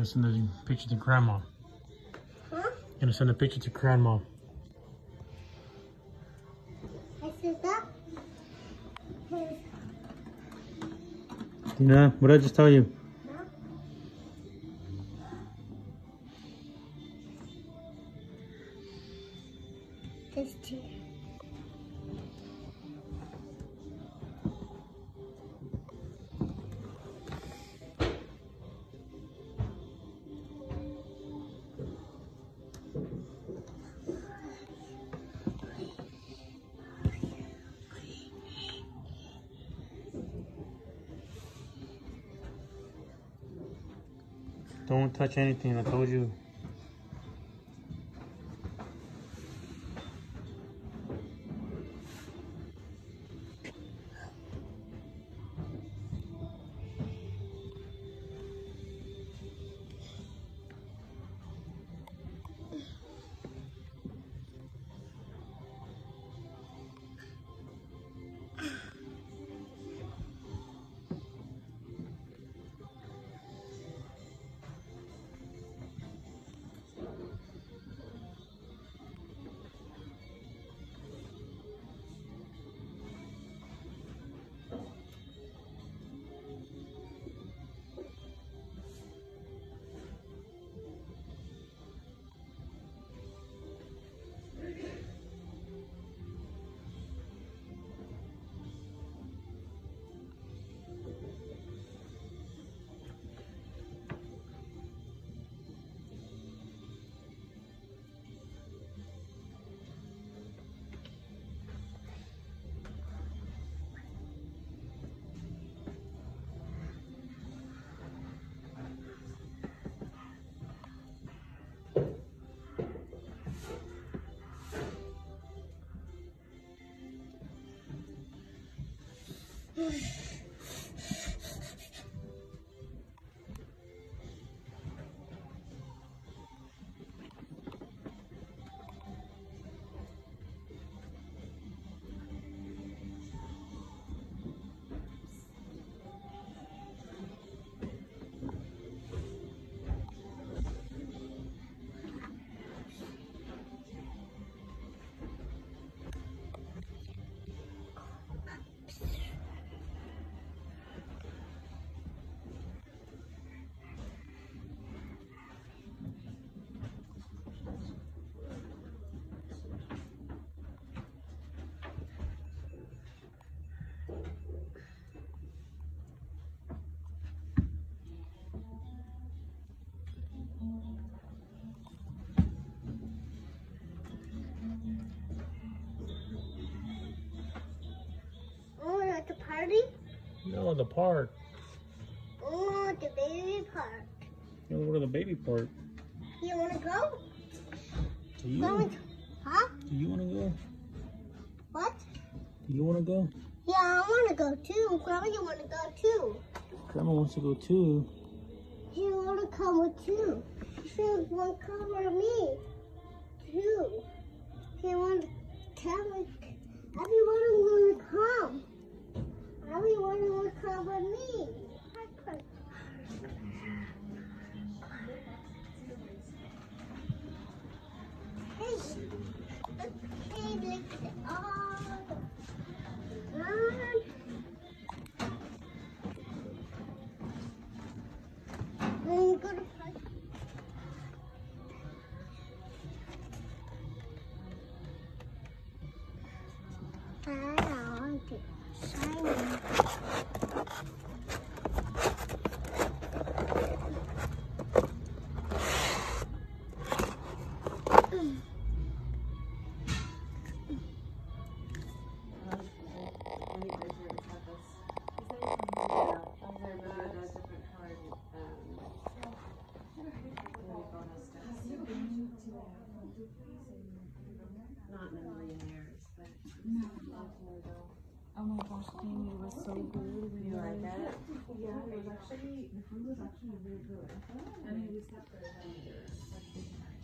gonna send a picture to Grandma. Huh? Gonna send a picture to Grandma. I said that. Dina, what did I just tell you? No. This chair. Don't touch anything, I told you. Oh, at the party? No, the park. Oh, the baby park. You wanna go to the baby park? You wanna go? Do you? Huh? Do you wanna go? What? Do you wanna go? Yeah, I wanna go too. Grandma, you wanna go too? Grandma wants to go too. You wanna come with too? She wanna come with me too. She wanna come with everyone wanna come. Everyone wanna come with me. Hey, hey, look at all the fun. Go to park. I want it shiny. Not in a million years, but No. Oh my gosh, Jamie, it was so good. you like it? Yeah, it was actually, the food was actually really good. I mean, we slept there.